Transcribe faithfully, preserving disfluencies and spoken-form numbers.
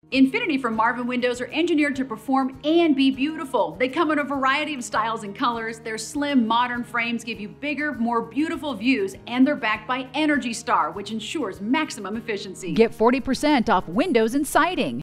Infinity from Marvin Windows are engineered to perform and be beautiful. They come in a variety of styles and colors. Their slim, modern frames give you bigger, more beautiful views, and they're backed by Energy Star, which ensures maximum efficiency. Get forty percent off windows and siding.